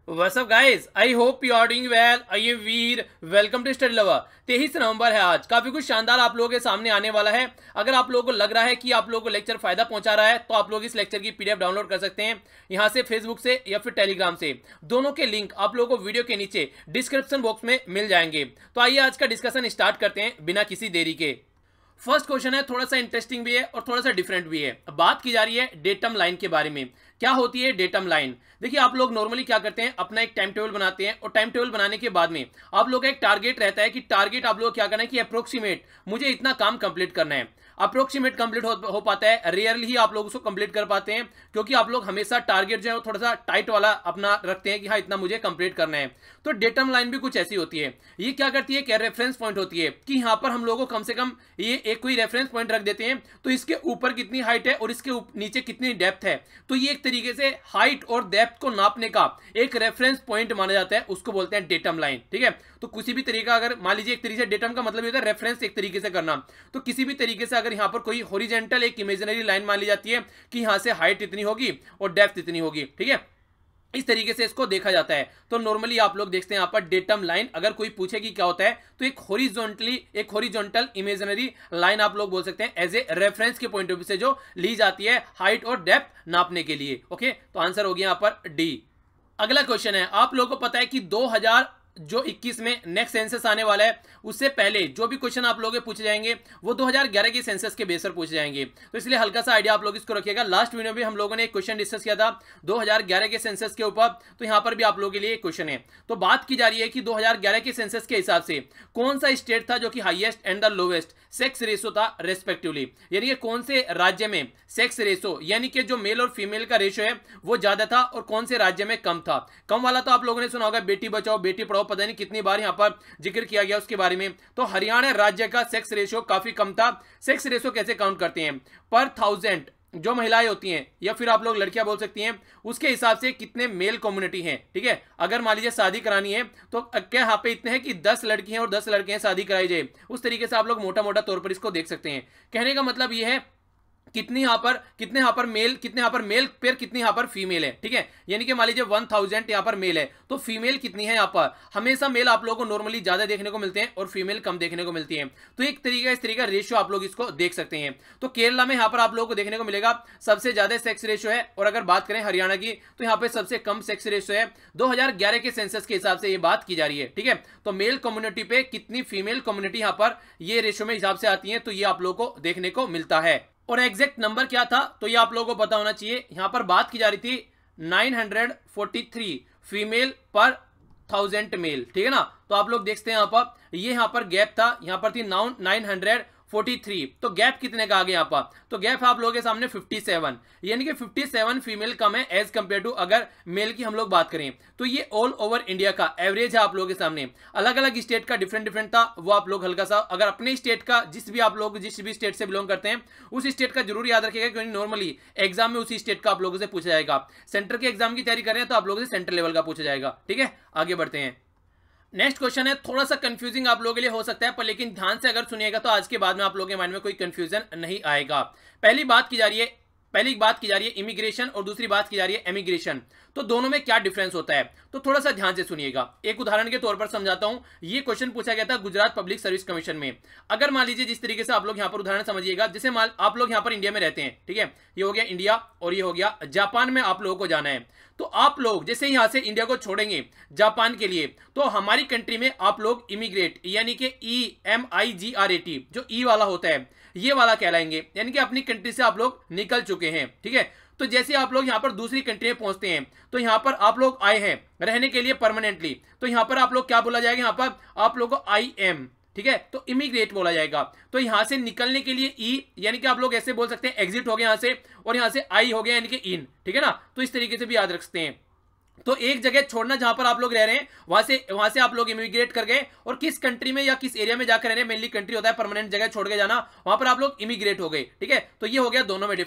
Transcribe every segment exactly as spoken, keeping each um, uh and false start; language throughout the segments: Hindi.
What's up guys? I hope you are doing well. I am Veer, welcome to study lover. तेईस नवंबर है आज, काफी कुछ शानदार आप लोगों के सामने आने वाला है। अगर आप लोगों को लग रहा है कि आप लोगों को लेक्चर फायदा पहुंचा रहा है तो आप लोग इस लेक्चर की पीडीएफ डाउनलोड कर सकते हैं यहां से, फेसबुक से या फिर टेलीग्राम से। दोनों के लिंक आप लोगों को वीडियो के नीचे डिस्क्रिप्शन बॉक्स में मिल जाएंगे। तो आइए आज का डिस्कशन स्टार्ट करते हैं बिना किसी देरी के। फर्स्ट क्वेश्चन है, थोड़ा सा इंटरेस्टिंग भी है और थोड़ा सा डिफरेंट भी है। बात की जा रही है डेटम लाइन के बारे में। क्या होती है डेटम लाइन? देखिए, आप लोग नॉर्मली क्या करते हैं, अपना एक टाइम टेबल बनाते हैं और टाइम टेबल बनाने के बाद में आप लोग का एक टारगेट रहता है कि टारगेट आप लोग क्या करना है कि अप्रोक्सीमेट मुझे इतना काम कंप्लीट करना है। अप्रोक्सीमेट कंप्लीट हो, हो पाता है, रेयरली ही आप लोग उसको कंप्लीट कर पाते हैं, क्योंकि आप लोग हमेशा टारगेट जो है वो थोड़ा सा टाइट वाला अपना रखते हैं कि हाँ इतना मुझे कंप्लीट करना है। तो डेटम लाइन भी कुछ ऐसी होती है। ये क्या करती है, क्या रेफरेंस पॉइंट होती है कि यहाँ पर हम लोगों को कम से कम ये एक कोई रेफरेंस पॉइंट रख देते हैं, तो इसके ऊपर कितनी हाइट है और इसके नीचे कितनी डेप्थ है। तो ये एक तरीके से हाइट और डेप्थ को नापने का एक रेफरेंस पॉइंट माना जाता है, उसको बोलते हैं डेटम लाइन। ठीक है, तो किसी भी तरीका, अगर मान लीजिए एक तरीके से डेटम का मतलब होता है रेफरेंस एक तरीके से करना, तो किसी भी तरीके से अगर यहाँ पर कोई हॉरिजॉन्टल एक इमेजिनरी लाइन मान ली जाती है कि यहां से हाइट इतनी होगी और डेप्थ इतनी होगी। ठीक है, इस तरीके से इसको देखा जाता है। तो नॉर्मली आप लोग देखते हैं यहाँ पर डेटम लाइन, अगर कोई पूछे कि क्या होता है तो एक हॉरिजॉन्टली एक हॉरिजॉन्टल इमेजिनरी लाइन आप लोग बोल सकते हैं एज ए रेफरेंस के पॉइंट ऑफ व्यू से जो ली जाती है हाइट और डेप्थ नापने के लिए। ओके, तो आंसर हो गया यहाँ पर डी। अगला क्वेश्चन है, आप लोगों को पता है कि दो हज़ार जो इक्कीस में नेक्स्ट सेंसस आने वाला है, उससे पहले जो भी क्वेश्चन आप लोगों के पूछे जाएंगे वो दो हज़ार ग्यारह के सेंसस के बेस पर पूछे जाएंगे। तो इसलिए हल्का सा आइडिया आप लोग इसको रखिएगा। लास्ट वीडियो में हम लोगों ने एक क्वेश्चन डिस्कस किया था दो हज़ार ग्यारह के सेंसस के ऊपर, तो यहाँ पर भी आप लोगों के लिए एक क्वेश्चन है। तो बात की जा रही है कि दो हज़ार ग्यारह के सेंसस के हिसाब से कौन सा स्टेट था जो कि highest and the lowest sex ratio था रेस्पेक्टिवली, यानी कि कौन से राज्य में सेक्स रेशो यानी कि जो मेल और फीमेल का रेशो है वो ज्यादा था और कौन से राज्य में कम था। कम वाला तो आप लोगों ने सुना होगा बेटी बचाओ बेटी पढ़ाओ, पता नहीं कितनी बार यहाँ पर जिक्र किया गया उसके बारे में। तो हरियाणा राज्य का सेक्स रेशो काफी कम था। सेक्स रेशो कैसे काउंट करते हैं, पर थाउजेंड जो महिलाएं होती हैं या फिर आप लोग लड़कियां बोल सकती हैं, उसके हिसाब से कितने मेल कम्युनिटी हैं। ठीक है, अगर मान लीजिए शादी करानी है तो क्या यहाँ पे इतने हैं कि दस लड़की हैं और दस लड़के हैं, शादी कराई जाए, उस तरीके से आप लोग मोटा मोटा तौर पर इसको देख सकते हैं। कहने का मतलब यह है कितनी यहाँ पर कितने यहाँ पर मेल कितने यहाँ पर मेल पेयर कितनी यहाँ पर फीमेल है। ठीक है, यानी कि मान लीजिए वन थाउजेंड यहाँ पर मेल है तो फीमेल कितनी है यहाँ पर। हमेशा मेल आप लोगों को नॉर्मली ज्यादा देखने को मिलते हैं और फीमेल कम देखने को मिलती है। तो एक तरीका इस तरीका रेशियो आप लोग इसको देख सकते हैं। तो केरला में यहाँ पर आप लोगों को देखने को मिलेगा सबसे ज्यादा सेक्स रेशियो है, और अगर बात करें हरियाणा की तो यहाँ पे सबसे कम सेक्स रेशियो है। दो हज़ार ग्यारह के सेंसस के हिसाब से ये बात की जा रही है। ठीक है, तो मेल कम्युनिटी पे कितनी फीमेल कम्युनिटी यहाँ पर ये रेशियो में हिसाब से आती है, तो ये आप लोगों को देखने को मिलता है। और एग्जैक्ट नंबर क्या था तो ये आप लोगों को पता होना चाहिए। यहां पर बात की जा रही थी नौ सौ तैंतालीस फीमेल पर थाउजेंड मेल। ठीक है ना, तो आप लोग देखते हैं यहां पर ये यहां पर गैप था, यहां पर थी नौ सौ तैंतालीस, तो गैप कितने का आ गया यहाँ पर, तो गैप आप लोगों के सामने सत्तावन, यानी कि सत्तावन फीमेल कम है एज कंपेयर टू अगर मेल की हम लोग बात करें। तो ये ऑल ओवर इंडिया का एवरेज है आप लोगों के सामने। अलग अलग स्टेट का डिफरेंट डिफरेंट था, वो आप लोग हल्का सा अगर अपने स्टेट का जिस भी आप लोग जिस भी स्टेट से बिलोंग करते हैं उस स्टेट का जरूर याद रखिएगा, क्योंकि नॉर्मली एग्जाम में उसी स्टेट का आप लोगों से पूछा जाएगा। सेंटर के एग्जाम की तैयारी कर रहे हैं तो आप लोगों से सेंटर लेवल का पूछा जाएगा। ठीक है, आगे बढ़ते हैं। नेक्स्ट क्वेश्चन है, थोड़ा सा कंफ्यूजिंग आप लोगों के लिए हो सकता है, पर लेकिन ध्यान से अगर सुनिएगा तो आज के बाद में आप लोगों के माइंड में कोई कंफ्यूजन नहीं आएगा। पहली बात की जा रही है पहली बात की जा रही है इमिग्रेशन और दूसरी बात की जा रही है एमिग्रेशन। तो दोनों में क्या डिफरेंस होता है, तो थोड़ा सा ध्यान से सुनिएगा। एक उदाहरण के तौर पर समझाता हूं। ये क्वेश्चन पूछा गया था गुजरात पब्लिक सर्विस कमीशन में। अगर मान लीजिए जिस तरीके से आप लोग यहां पर उदाहरण समझिएगा, जैसे मान आप लोग यहां पर इंडिया में रहते हैं। ठीक है, ये हो गया इंडिया और ये हो गया जापान में आप लोगों को जाना है। तो आप लोग जैसे यहां से इंडिया को छोड़ेंगे जापान के लिए, तो हमारी कंट्री में आप लोग इमिग्रेट यानी कि E M I G R A T जो ई वाला होता है ये वाला कहलाएंगे, यानी कि अपनी कंट्री से आप लोग निकल चुके हैं। ठीक है, तो जैसे आप लोग यहां पर दूसरी कंट्री में पहुंचते हैं तो यहां पर आप लोग आए हैं रहने के लिए परमानेंटली, तो यहां पर आप लोग क्या बोला जाएगा, यहां पर आप लोग को आई एम, ठीक है, तो इमिग्रेट बोला जाएगा। तो यहां से निकलने के लिए ई, यानी कि आप लोग ऐसे बोल सकते हैं एग्जिट हो गया यहां से, और यहां से आई हो गया यानी कि इन। ठीक है ना, तो इस तरीके से भी याद रख सकते हैं। तो एक जगह छोड़ना जहां पर आप लोग रह रहे हैं वहां से वहां से आप लोग इमिग्रेट कर गए, और किस कंट्री में या किस एरिया में जाकर रह रहे हैं, मेनली कंट्री होता है परमानेंट जगह छोड़ के जाना, वहां पर आप लोग इमिग्रेट हो गए। ठीक है, तो ये हो गया दोनों में डिफरेंस।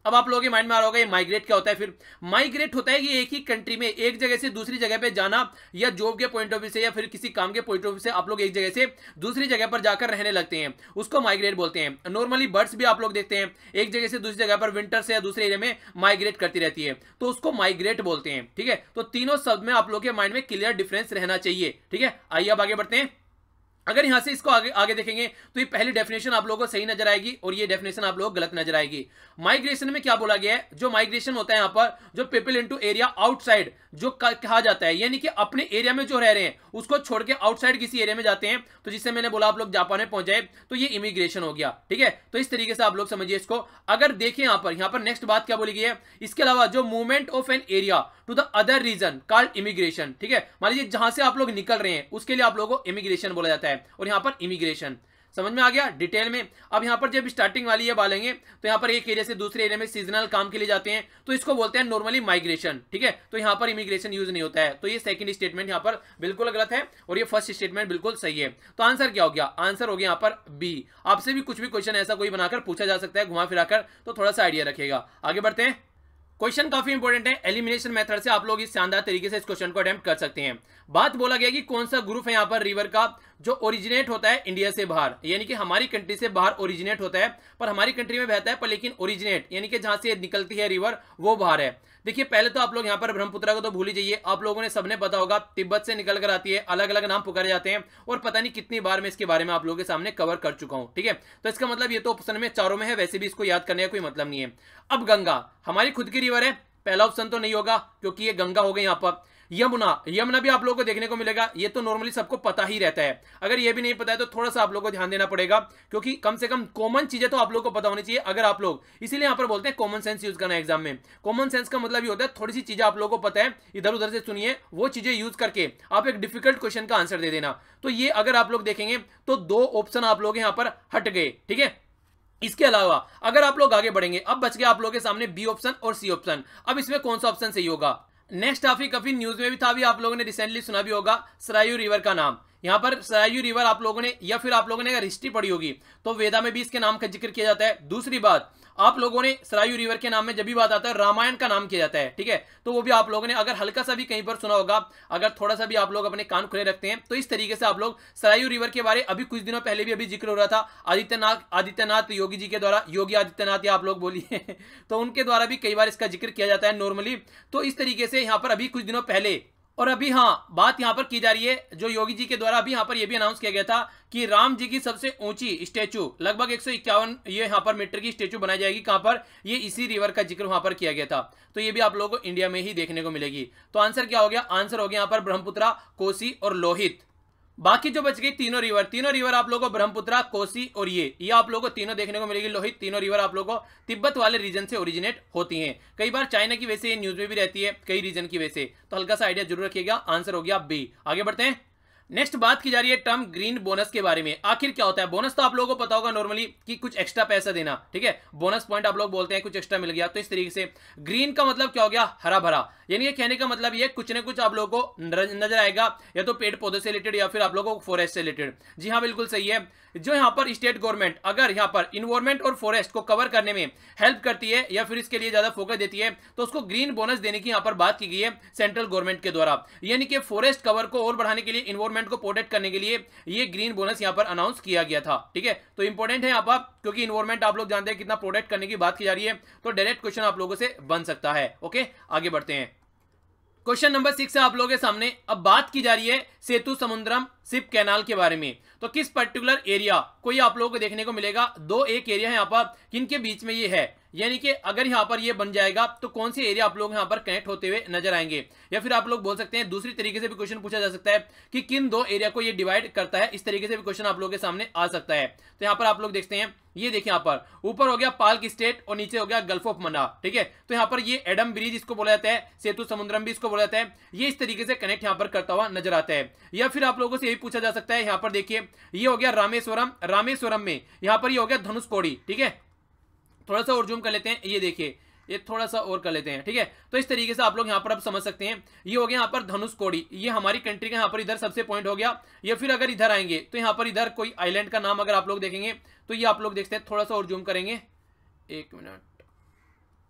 अब आप लोगों के माइंड में आ रहा होगा ये माइग्रेट क्या होता है। फिर माइग्रेट होता है कि एक ही कंट्री में एक जगह से दूसरी जगह पे जाना, या जॉब के पॉइंट ऑफ व्यू से या फिर किसी काम के पॉइंट ऑफ व्यू से आप लोग एक जगह से दूसरी जगह पर जाकर रहने लगते हैं, उसको माइग्रेट बोलते हैं। नॉर्मली बर्ड्स भी आप लोग देखते हैं एक जगह से दूसरी जगह पर विंटर से या दूसरे एरिया में माइग्रेट करती रहती है, तो उसको माइग्रेट बोलते हैं। ठीक है, तो तीनों शब्द में आप लोग के माइंड में क्लियर डिफरेंस रहना चाहिए। ठीक है, आइए अब आगे बढ़ते हैं। अगर यहां से इसको आगे आगे देखेंगे तो ये पहली डेफिनेशन आप लोगों को सही नजर आएगी और ये डेफिनेशन आप लोगों को गलत नजर आएगी। माइग्रेशन में क्या बोला गया है, जो माइग्रेशन होता है यहां पर, जो पीपल इनटू एरिया आउटसाइड जो कहा जाता है, यानी कि अपने एरिया में जो रह रहे हैं उसको छोड़ के आउटसाइड किसी एरिया में जाते हैं, तो जिससे मैंने बोला आप लोग जापान में पहुंच जाए, तो ये इमिग्रेशन हो गया। ठीक है, तो इस तरीके से आप लोग समझिए इसको। अगर देखें यहां पर, यहां पर नेक्स्ट बात क्या बोली गई है, इसके अलावा जो movement of an area to the other region called immigration. ठीक है, मान लीजिए जहां से आप लोग निकल रहे हैं उसके लिए आप लोगों को इमिग्रेशन बोला जाता है, और यहां पर इमिग्रेशन समझ में आ गया डिटेल में। अब यहां पर जब स्टार्टिंग वाली ये बालेंगे तो यहां पर एक एरिया से दूसरे एरिया में सीजनल काम के लिए जाते हैं, तो इसको बोलते हैं नॉर्मली माइग्रेशन। ठीक है, तो यहां पर इमिग्रेशन यूज नहीं होता है, तो ये सेकंड स्टेटमेंट यहां पर बिल्कुल गलत है और ये फर्स्ट स्टेटमेंट बिल्कुल सही है। तो आंसर क्या हो गया, आंसर हो गया यहां पर बी। आपसे भी कुछ भी क्वेश्चन ऐसा कोई बनाकर पूछा जा सकता है घुमा फिराकर, तो थोड़ा सा आइडिया रखेगा। आगे बढ़ते हैं। क्वेश्चन काफी इंपॉर्टेंट है, एलिमिनेशन मेथड से आप लोग इस शानदार तरीके से इस क्वेश्चन को अटेम्प्ट कर सकते हैं। बात बोला गया कि कौन सा ग्रुप है यहाँ पर रिवर का जो ओरिजिनेट होता है इंडिया से बाहर, यानी कि हमारी कंट्री से बाहर ओरिजिनेट होता है, पर हमारी कंट्री में बहता है, पर लेकिन ओरिजिनेट यानी कि जहां से निकलती है रिवर वो बाहर है। देखिए पहले तो आप लोग यहाँ पर ब्रह्मपुत्र को तो भूल ही जाइए, आप लोगों ने सबने पता होगा तिब्बत से निकल कर आती है, अलग अलग नाम पुकारे जाते हैं, और पता नहीं कितनी बार मैं इसके बारे में आप लोगों के सामने कवर कर चुका हूं। ठीक है, तो इसका मतलब ये तो ऑप्शन में चारों में है, वैसे भी इसको याद करने का कोई मतलब नहीं है। अब गंगा हमारी खुद की रिवर है, पहला ऑप्शन तो नहीं होगा क्योंकि ये गंगा हो गई। यहाँ पर यमुना, यमुना भी आप लोगों को देखने को मिलेगा, ये तो नॉर्मली सबको पता ही रहता है। अगर ये भी नहीं पता है तो थोड़ा सा आप लोगों को ध्यान देना पड़ेगा, क्योंकि कम से कम कॉमन चीजें तो आप लोगों को पता होनी चाहिए। अगर आप लोग, इसीलिए यहाँ पर बोलते हैं कॉमन सेंस यूज करना एग्जाम में। कॉमन सेंस का मतलब ये होता है थोड़ी सी चीजें आप लोगों को पता है, इधर उधर से सुनिए, वो चीजें यूज करके आप एक डिफिकल्ट क्वेश्चन का आंसर दे देना। तो ये अगर आप लोग देखेंगे तो दो ऑप्शन आप लोग यहाँ पर हट गए। ठीक है, इसके अलावा अगर आप लोग आगे बढ़ेंगे, अब बच गया आप लोगों के सामने बी ऑप्शन और सी ऑप्शन। अब इसमें कौन सा ऑप्शन सही होगा, नेक्स्ट काफी काफी न्यूज में भी था, भी आप लोगों ने रिसेंटली सुना भी होगा, सरायू रिवर का नाम। यहाँ पर सरायू रिवर आप लोगों ने, या फिर आप लोगों ने अगर हिस्ट्री पढ़ी होगी तो वेदा में भी इसके नाम का जिक्र किया जाता है। दूसरी बात, आप लोगों ने सरायू रिवर के नाम में जब भी बात आता है रामायण का नाम किया जाता है। ठीक है, तो वो भी आप लोगों ने अगर हल्का सा भी कहीं पर सुना होगा, अगर थोड़ा सा भी आप लोग अपने कान खुले रखते हैं, तो इस तरीके से आप लोग सरायू रिवर के बारे, अभी कुछ दिनों पहले भी अभी जिक्र हो रहा था आदित्यनाथ आदित्यनाथ योगी जी के द्वारा, योगी आदित्यनाथ या आप लोग बोलिए तो उनके द्वारा भी कई बार इसका जिक्र किया जाता है नॉर्मली। तो इस तरीके से यहाँ पर अभी कुछ दिनों पहले, और अभी हाँ बात यहां पर की जा रही है जो योगी जी के द्वारा अभी यहां पर यह भी अनाउंस किया गया था कि राम जी की सबसे ऊंची स्टैचू लगभग एक सौ इक्यावन ये यहां पर मीटर की स्टैचू बनाई जाएगी। कहां पर, ये इसी रिवर का जिक्र वहां पर किया गया था, तो ये भी आप लोगों को इंडिया में ही देखने को मिलेगी। तो आंसर क्या हो गया, आंसर हो गया यहां पर ब्रह्मपुत्रा, कोसी और लोहित। बाकी जो बच गई तीनों रिवर, तीनों रिवर आप लोगों को ब्रह्मपुत्रा, कोसी और ये ये आप लोगों को तीनों देखने को मिलेगी। लोहित, तीनों रिवर आप लोगों को तिब्बत वाले रीजन से ओरिजिनेट होती हैं। कई बार चाइना की वजह से ये न्यूज में भी रहती है, कई रीजन की वजह से, तो हल्का सा आइडिया जरूर रखिएगा। आंसर हो गया बी। आगे बढ़ते हैं। नेक्स्ट बात की जा रही है टर्म ग्रीन बोनस के बारे में। आखिर क्या होता है बोनस, तो आप लोगों को पता होगा नॉर्मली कि कुछ एक्स्ट्रा पैसा देना। ठीक है, बोनस पॉइंट आप लोग बोलते हैं, कुछ एक्स्ट्रा मिल गया। तो इस तरीके से ग्रीन का मतलब क्या हो गया, हरा भरा, यानी ये कहने का मतलब ये कुछ ना कुछ आप लोगों को नजर आएगा, या तो पेड़ पौधे से रिलेटेड या फिर आप लोगों को फॉरेस्ट से रिलेटेड। जी हाँ बिल्कुल सही है। जो यहाँ पर स्टेट गवर्नमेंट अगर यहाँ पर इन्वायरमेंट और फॉरेस्ट को कवर करने में हेल्प करती है या फिर इसके लिए ज्यादा फोकस देती है, तो उसको ग्रीन बोनस देने की यहाँ पर बात की गई है सेंट्रल गवर्नमेंट के द्वारा। यानी कि फॉरेस्ट कवर को और बढ़ाने के लिए, इन्वायरमेंट को प्रोटेक्ट करने के लिए ये ग्रीन बोनस यहाँ पर अनाउंस किया गया था। ठीक है, तो इंपॉर्टेंट है यहाँ पर, क्योंकि इन्वायरमेंट आप लोग जानते हैं कितना प्रोटेक्ट करने की बात की जा रही है, तो डायरेक्ट क्वेश्चन आप लोगों से बन सकता है। ओके, आगे बढ़ते हैं। क्वेश्चन नंबर सिक्स है आप लोगों के सामने। अब बात की जा रही है सेतु समुद्रम शिप कैनाल के बारे में। तो किस पर्टिकुलर एरिया को ये आप लोगों को देखने को मिलेगा, दो एक एरिया है यहाँ पर, किनके बीच में ये है, यानी कि अगर यहाँ पर ये बन जाएगा तो कौन से एरिया आप लोग यहाँ पर कनेक्ट होते हुए नजर आएंगे, या फिर आप लोग बोल सकते हैं दूसरी तरीके से भी क्वेश्चन पूछा जा सकता है कि किन दो एरिया को ये डिवाइड करता है। इस तरीके से भी क्वेश्चन आप लोगों के सामने आ सकता है। तो यहाँ पर आप लोग देखते हैं, ये देखिए यहाँ पर ऊपर हो गया पाल्क स्टेट और नीचे हो गया गल्फ ऑफ मन्नार। ठीक है, तो यहाँ पर ये एडम ब्रिज इसको बोला जाता है, सेतु समुद्रम भी इसको बोला जाता है। ये इस तरीके से कनेक्ट यहाँ पर करता हुआ नजर आता है। या फिर आप लोगों से यही पूछा जा सकता है, यहाँ पर देखिए ये हो गया रामेश्वरम, रामेश्वरम में यहाँ पर ये हो गया धनुषकोडी। ठीक है, थोड़ा सा और जूम कर लेते हैं, ये देखिए ये थोड़ा सा और कर लेते हैं। ठीक है, तो इस तरीके से आप लोग यहाँ पर अब समझ सकते हैं, ये हो गया यहाँ पर धनुषकोडी, ये हमारी कंट्री का यहाँ पर इधर सबसे पॉइंट हो गया। या फिर अगर इधर आएंगे तो यहाँ पर इधर कोई आइलैंड का नाम अगर आप लोग देखेंगे तो ये आप लोग देख सकते हैं, थोड़ा सा और जूम करेंगे, एक मिनट, ये देखिए, ये थोड़ा सा और कर लेते हैं। ठीक है, तो इस तरीके से आप लोग यहाँ पर अब समझ सकते हैं, ये हो गया यहाँ पर धनुषकोडी, ये हमारी कंट्री का यहाँ पर इधर सबसे पॉइंट हो गया। या फिर अगर इधर आएंगे तो यहाँ पर इधर कोई आइलैंड का नाम अगर आप लोग देखेंगे तो ये आप लोग देखते हैं, थोड़ा सा और जूम करेंगे,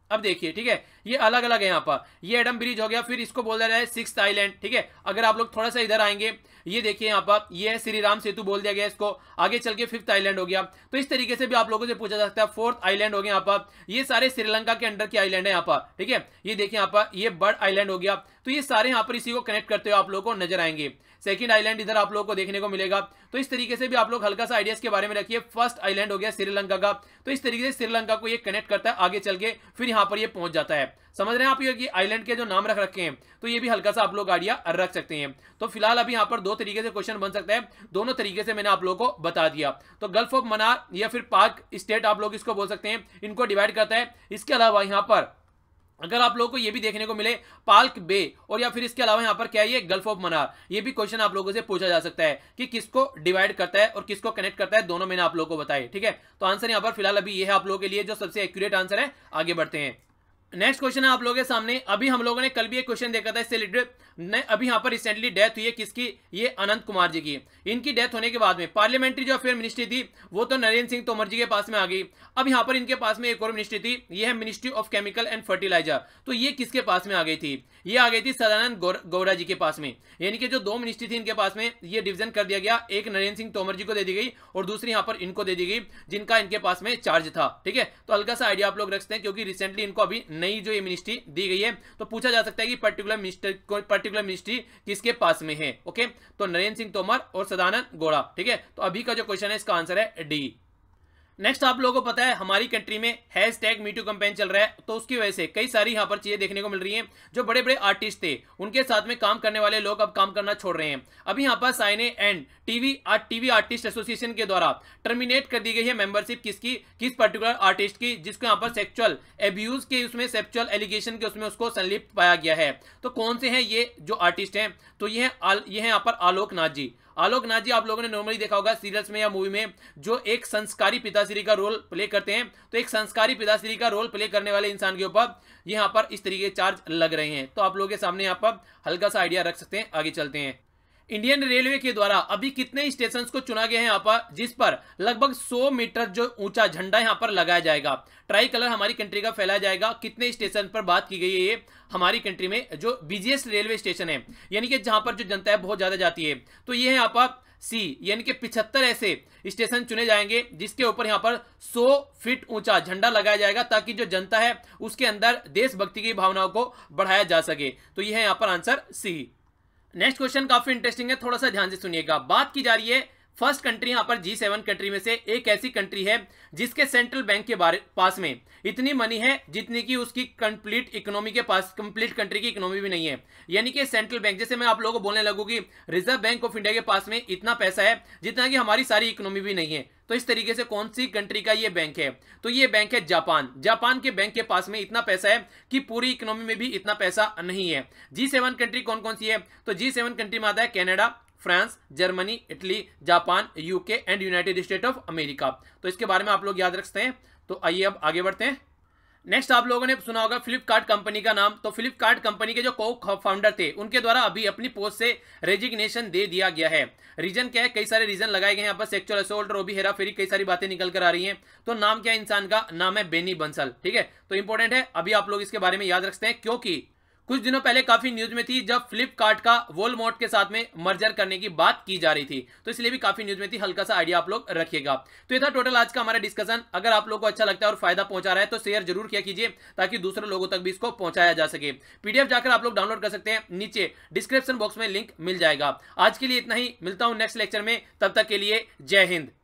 अब देखिए, ठीक है, ये अलग अलग है यहाँ पर, ये एडम ब्रिज हो गया, फिर इसको बोल दिया है सिक्स्थ आइलैंड, ठीक है। अगर आप लोग थोड़ा सा इधर आएंगे, ये देखिए यहाँ पर, ये है श्री राम सेतु बोल दिया गया इसको, आगे चल के फिफ्थ आइलैंड हो गया। तो इस तरीके से भी आप लोगों से पूछा जा सकता है। फोर्थ आइलैंड हो गया यहाँ पर, ये सारे श्रीलंका के अंडर के आइलैंड है यहाँ पर, ठीक है। ये देखिए यहाँ पर, ये बर्ड आइलैंड हो गया। तो ये सारे यहाँ पर इसी को कनेक्ट करते हुए आप लोगों को नजर आएंगे। सेकंड आइलैंड इधर आप लोगों को देखने को मिलेगा। तो इस तरीके से भी आप लोग हल्का सा आइडियाज के बारे में रखिए। फर्स्ट आइलैंड हो गया श्रीलंका का, तो इस तरीके से श्रीलंका को ये कनेक्ट करता है, आगे चल के फिर यहाँ पर ये पहुंच जाता है। समझ रहे हैं आप ये कि आइलैंड के जो नाम रख रखे हैं, तो ये भी हल्का सा आप लोग आइडिया रख सकते हैं। तो फिलहाल अभी यहाँ पर दो तरीके से क्वेश्चन बन सकता है, दोनों तरीके से मैंने आप लोगों को बता दिया। तो गल्फ ऑफ मन्नार या फिर पाक स्टेट आप लोग इसको बोल सकते हैं, इनको डिवाइड करता है। इसके अलावा यहाँ पर अगर आप लोगों को ये भी देखने को मिले पाल्क बे, और या फिर इसके अलावा यहाँ पर क्या है, ये गल्फ ऑफ मन्नार, ये भी क्वेश्चन आप लोगों से पूछा जा सकता है कि किसको डिवाइड करता है और किसको कनेक्ट करता है। दोनों मैंने आप लोगों को बताए, ठीक है। तो आंसर यहाँ पर फिलहाल अभी ये है आप लोगों के लिए जो सबसे एक्यूरेट आंसर है। आगे बढ़ते हैं। नेक्स्ट क्वेश्चन है आप लोगों के सामने। अभी हम लोगों ने कल भी एक क्वेश्चन देखा था इससे रिलेटेड। अभी यहाँ पर रिसेंटली डेथ हुई है किसकी, ये अनंत कुमार जी की। इनकी डेथ होने के बाद में पार्लियामेंट्री जो अफेयर मिनिस्ट्री थी वो तो नरेंद्र सिंह तोमर जी के पास में आ गई। अब यहाँ पर इनके पास में एक और मिनिस्ट्री थी, ये है ministry of chemical and fertiliser. तो ये किसके पास में आ गई थी, ये आ गई थी सदानंद गौड़ा जी के पास में। यानी कि जो दो मिनिस्ट्री थी इनके पास में, ये डिवीजन कर दिया गया, एक नरेंद्र सिंह तोमर जी को दे दी गई और दूसरी यहाँ पर इनको दे दी गई, जिनका इनके पास में चार्ज था, ठीक है। तो हल्का सा आइडिया आप लोग रखते हैं, क्योंकि रिसेंटली इनको अभी नई जो ये मिनिस्ट्री दी गई है, तो पूछा जा सकता है कि पर्टिकुलर मिनिस्टर पर्टिकुलर मिनिस्ट्री किसके पास में है। ओके, तो नरेंद्र सिंह तोमर और सदानंद गौड़ा, ठीक है। तो अभी का जो क्वेश्चन है इसका आंसर है डी। नेक्स्ट आप लोगों को पता है हमारी कंट्री में हैश टैग मीटू कैंपेन चल रहा है, तो उसकी वजह से कई सारी यहाँ पर चीजें देखने को मिल रही हैं। जो बड़े बड़े आर्टिस्ट थे उनके साथ में काम करने वाले लोग अब काम करना छोड़ रहे हैं। अभी यहाँ पर cine and TV art TV artist association के द्वारा टर्मिनेट कर दी गई है मेंबरशिप किसकी, किस पर्टिकुलर आर्टिस्ट की, जिसको यहाँ पर सेक्सुअल एब्यूज के उसमें सेक्सुअल एलिगेशन के उसमें उसको संलिप्त पाया गया है। तो कौन से हैं ये जो आर्टिस्ट हैं, तो ये है ये है यहाँ पर आलोक नाथ जी। आलोक नाथ जी आप लोगों ने नॉर्मली देखा होगा सीरियल्स में या मूवी में, जो एक संस्कारी पिताश्री का रोल प्ले करते हैं। तो एक संस्कारी पिताश्री का रोल प्ले करने वाले इंसान के ऊपर यहाँ पर इस तरीके के चार्ज लग रहे हैं। तो आप लोगों के सामने यहाँ पर हल्का सा आइडिया रख सकते हैं। आगे चलते हैं। इंडियन रेलवे के द्वारा अभी कितने स्टेशन को चुना गया है यहाँ पर, जिस पर लगभग सौ मीटर जो ऊंचा झंडा यहाँ पर लगाया जाएगा, ट्राई कलर हमारी कंट्री का फैलाया जाएगा। कितने स्टेशन पर बात की गई है ये हमारी कंट्री में, जो बिजिएस्ट रेलवे स्टेशन है, यानी कि जहां पर जो जनता है बहुत ज्यादा जाती है। तो ये है यहाँ पर सी, यानी कि पिछहत्तर ऐसे स्टेशन चुने जाएंगे जिसके ऊपर यहाँ पर सौ फीट ऊंचा झंडा लगाया जाएगा, ताकि जो जनता है उसके अंदर देशभक्ति की भावनाओं को बढ़ाया जा सके। तो यह है यहाँ पर आंसर सी। नेक्स्ट क्वेश्चन काफी इंटरेस्टिंग है, थोड़ा सा ध्यान से सुनिएगा। बात की जा रही है फर्स्ट कंट्री यहाँ पर जी सेवन कंट्री में से एक ऐसी कंट्री है जिसके सेंट्रल बैंक के बारे पास में इतनी मनी है जितनी कि उसकी कंप्लीट इकोनॉमी के पास, कंप्लीट कंट्री की इकोनॉमी भी नहीं है। यानी कि सेंट्रल बैंक, जैसे मैं आप लोगों को बोलने लगूं कि रिजर्व बैंक ऑफ इंडिया के पास में इतना पैसा है जितना कि हमारी सारी इकोनॉमी भी नहीं है। तो इस तरीके से कौन सी कंट्री का ये बैंक है, तो ये बैंक है जापान। जापान के बैंक के पास में इतना पैसा है कि पूरी इकोनॉमी में भी इतना पैसा नहीं है। जी सेवन कंट्री कौन कौन सी है, तो जी सेवन कंट्री में आता है Canada, France, Germany, Italy, Japan, UK and United State of America. तो इसके बारे में आप लोग याद रख सकते हैं। तो आइए अब आगे बढ़ते हैं। नेक्स्ट आप लोगों ने सुना होगा फ्लिपकार्ट कंपनी का नाम। तो फ्लिपकार्ट कंपनी के जो को फाउंडर थे उनके द्वारा अभी अपनी पोस्ट से रेजिग्नेशन दे दिया गया है। रीजन क्या है, कई सारे रीजन लगाए गए हैं यहाँ पर, सेक्सुअल असोल्ट, रोबी हेरा फेरी, कई सारी बातें निकल कर आ रही हैं। तो नाम क्या है इंसान का, नाम है बेनी बंसल, ठीक है। तो इंपॉर्टेंट है, अभी आप लोग इसके बारे में याद रखते हैं, क्योंकि कुछ दिनों पहले काफी न्यूज में थी जब फ्लिपकार्ट का वॉलमार्ट के साथ में मर्जर करने की बात की जा रही थी। तो इसलिए भी काफी न्यूज में थी, हल्का सा आइडिया आप लोग रखिएगा। तो ये था टोटल आज का हमारा डिस्कशन। अगर आप लोगों को अच्छा लगता है और फायदा पहुंचा रहा है तो शेयर जरूर किया कीजिए, ताकि दूसरे लोगों तक भी इसको पहुंचाया जा सके। पीडीएफ जाकर आप लोग डाउनलोड कर सकते हैं, नीचे डिस्क्रिप्शन बॉक्स में लिंक मिल जाएगा। आज के लिए इतना ही, मिलता हूं नेक्स्ट लेक्चर में, तब तक के लिए जय हिंद।